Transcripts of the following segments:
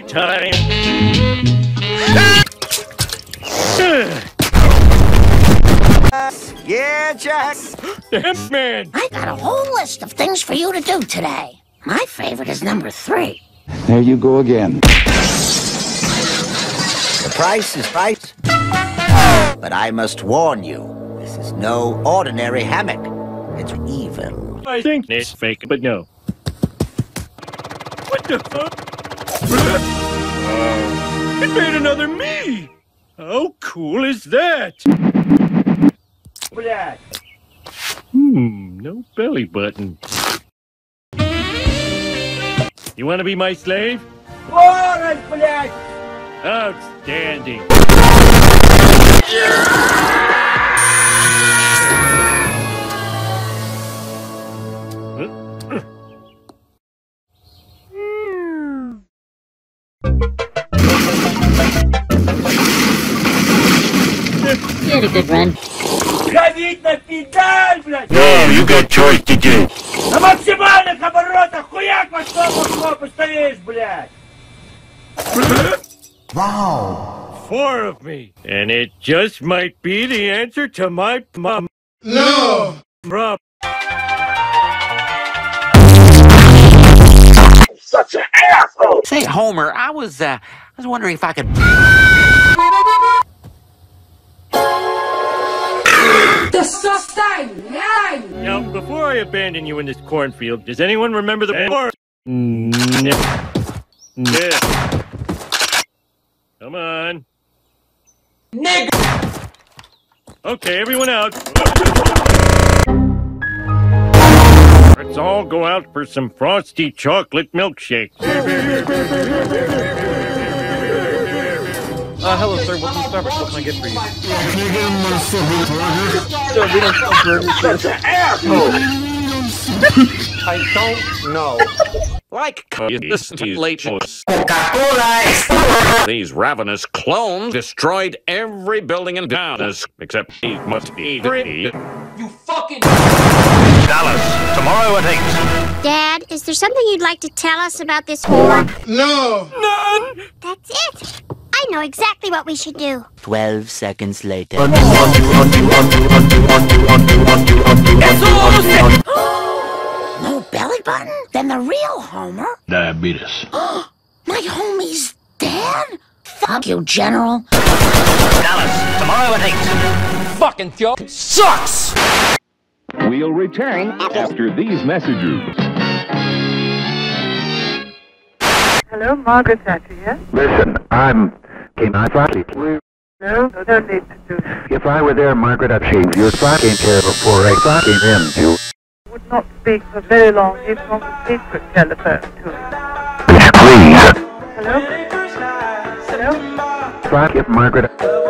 time. Yeah, Jack. Damn, man. I got a whole list of things for you to do today. My favorite is number 3. There you go again. The price is right. But I must warn you, this is no ordinary hammock. It's evil. I think it's fake, but no. What the fuck? It made another me! How cool is that? No belly button. You want to be my slave? Outstanding. You had a good run. No, you got choice to do. На максимальных оборотах хуяк во что постоишь, блядь! Wow. 4 of me. And it just might be the answer to my mom. No! Problem. Such an asshole! Say, Homer, I was wondering if I could... Disgusting! Now, before I abandon you in this cornfield, does anyone remember the war? Yeah. Come on. Nigga! Okay, everyone out. Let's all go out for some frosty chocolate milkshake. Hello, sir. Welcome to Starbucks. What can I get for you? Sir, we don't sell burgers. Such an asshole! I don't know. Like this late These ravenous clones destroyed every building in town, except he must be free. You fucking... Dallas, tomorrow at 8. Dad, is there something you'd like to tell us about this war? No! None! That's it. I know exactly what we should do. 12 seconds later. No belly button? Then the real Homer? Diabetes. My homie's dead? Fuck you, General. Dallas, tomorrow at 8. Fucking joke sucks! We'll return after these messages. Hello, Margaret Thatcher here. Listen, Can I finally please? No, no need to do that. If I were there, Margaret, I'd change your fucking chair before I fucking in, too. Would not speak for very long even on the secret telephone to him. Please. Hello? Hello? Fuck it, Margaret.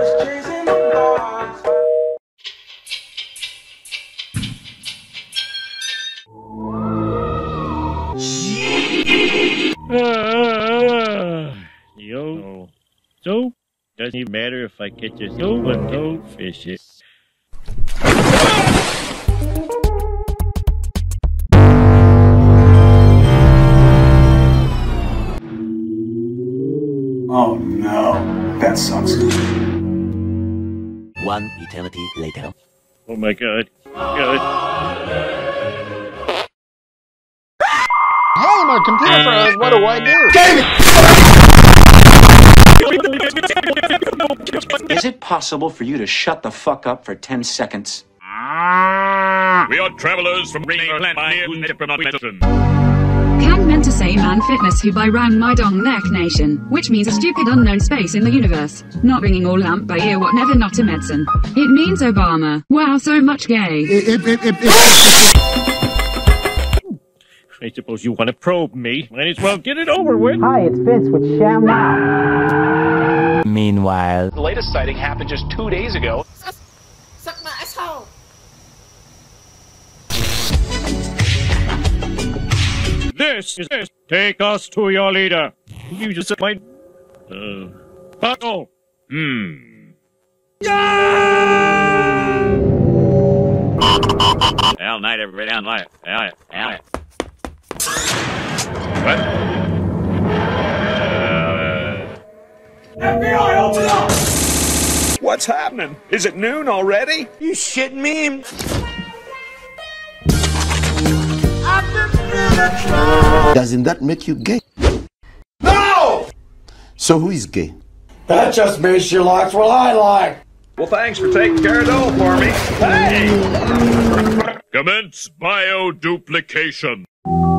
Yo. So, doesn't even matter if I catch a so and don't fish it. Oh no, that sucks. 1 eternity later. Oh my god. God. Hey, my computer froze. What do I do? Damn it! Is it possible for you to shut the fuck up for 10 seconds? We are travelers from Greenland medicine. Kang meant to say man fitness who by round my dong neck nation, which means a stupid unknown space in the universe. Not ringing or lamp by ear what never not a medicine. It means Obama. Wow, so much gay. I suppose you want to probe me. Might as well get it over with. Hi, it's Vince with Sham Wow. Meanwhile. The latest sighting happened just 2 days ago. Suck my asshole! This is this. Take us to your leader. You just might. Buckle. All night, everybody, all night. What? FBI, open up! What's happening? Is it noon already? You shitting me? Doesn't that make you gay? No! So who is gay? That just means she likes what I like. Well, thanks for taking care of Dole for me. Hey! Commence bioduplication.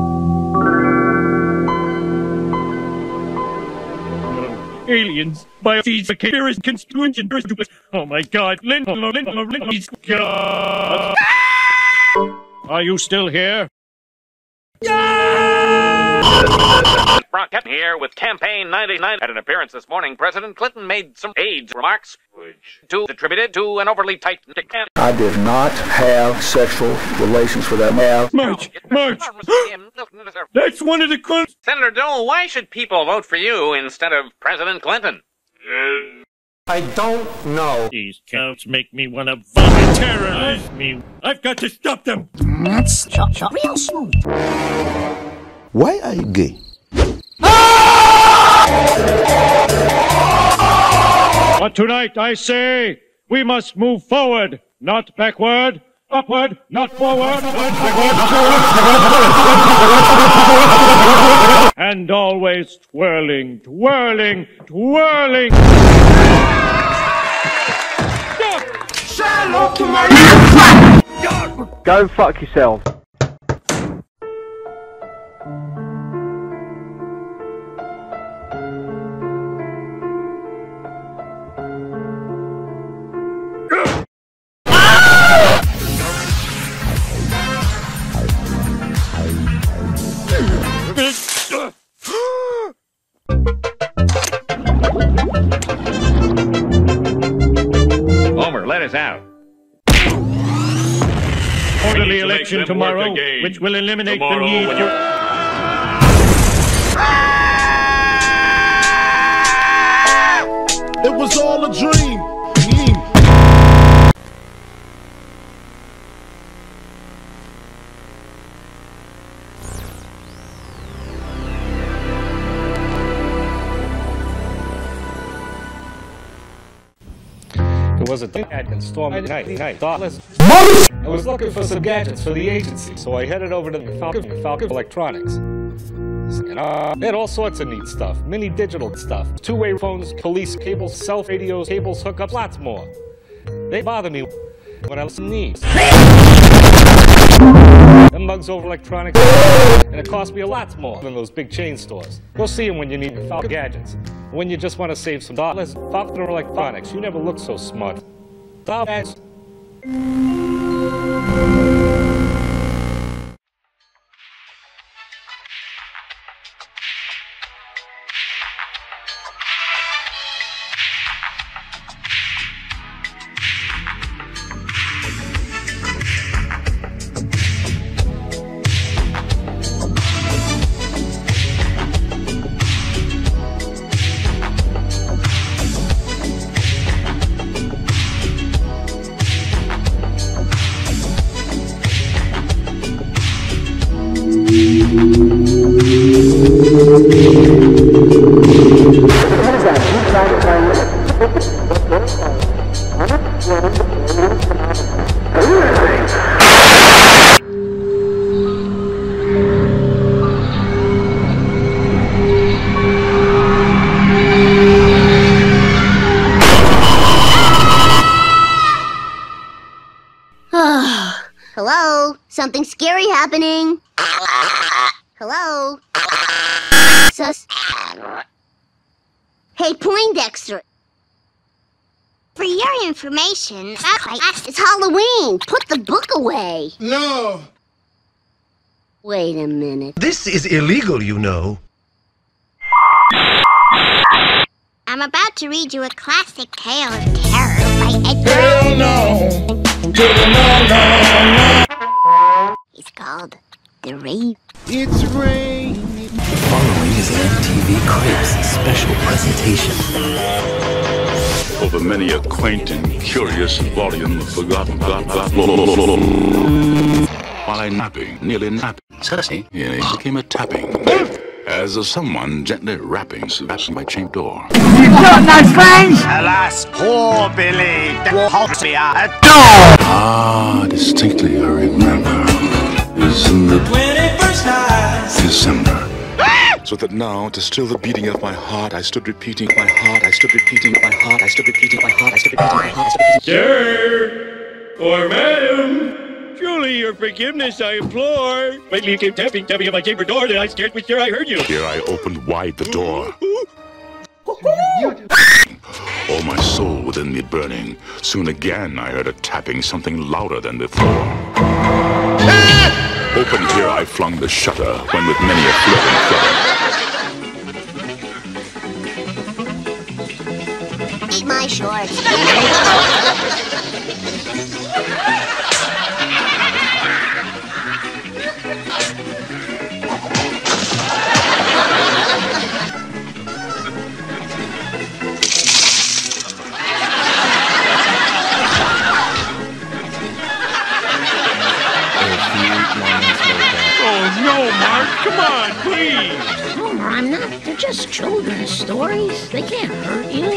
Aliens, bioduplication, constitution. Oh my God, God. Are you still here? Brockett here with Campaign 99. At an appearance this morning, President Clinton made some AIDS remarks, which attributed to an overly tight can. I did not have sexual relations with that man. March! That's one of the crimes. Senator Dole, why should people vote for you instead of President Clinton? I don't know. These counts make me want to vomit. Terrorize me. I've got to stop them. That's real smooth. Why are you gay? But tonight I say we must move forward, not backward. Upward, not forward. And always twirling, twirling, twirling. Shut up to my... Go fuck yourself. Homer, let us out. Orderly election tomorrow, which will eliminate the need to... It was all a dream. It was a gadget storm at night, thoughtless. I was looking for some gadgets for the agency, so I headed over to Falcon Electronics. And they had all sorts of neat stuff, mini digital stuff, two-way phones, police cables, self radios, cables, hookups, lots more. They bother me when I listen to these. Them mugs over electronics, and it cost me a lot more than those big chain stores. Go see them when you need Falcon gadgets. When you just want to save some dollars, Falcon Electronics, you never look so smart. Stop ads. Hello? Something scary happening. Hello? Hey, Poindexter. For your information, it's Halloween. Put the book away. No. Wait a minute. This is illegal, you know. I'm about to read you a classic tale of terror by Equiduo. Hell no. It's called The Rain. It's raining. The following is an MTV Cribs special presentation. Over many a quaint and curious volume of forgotten while I napping, nearly napping, suddenly it became a tapping. as someone gently rapping at my chamber door. You got no fangs? Alas, poor Billy. Ah, distinctly I remember. It was in the 21st night December. So that now, to still the beating of my heart, I stood repeating my heart, I stood repeating my heart, I stood repeating my heart, I stood repeating my heart, I stood repeating. Sir, or madam, surely your forgiveness I implore. Lately you came tapping at my chamber door, and I scared me sure I heard you. Here I opened wide the door. All my soul within me burning. Soon again I heard a tapping, something louder than before. Open here I flung the shutter, when with many a flirt and flutter. Eat my shorts. Oh no, Mark, come on, please. Homer, I'm not. They're just children's stories. They can't hurt you.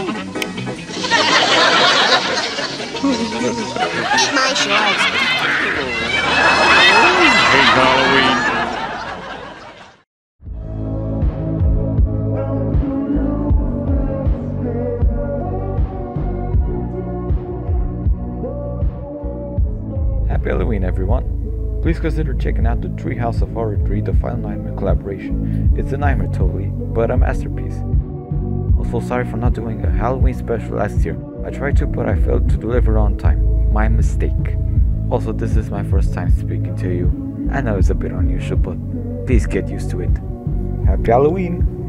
Eat my shorts. Hey, Halloween. Happy Halloween, everyone. Please consider checking out the Treehouse of Horror 3 The Final Nightmare collaboration. It's a nightmare totally, but a masterpiece. Also, sorry for not doing a Halloween special last year. I tried to, but I failed to deliver on time. My mistake. Also, this is my first time speaking to you. I know it's a bit unusual, but please get used to it. Happy Halloween!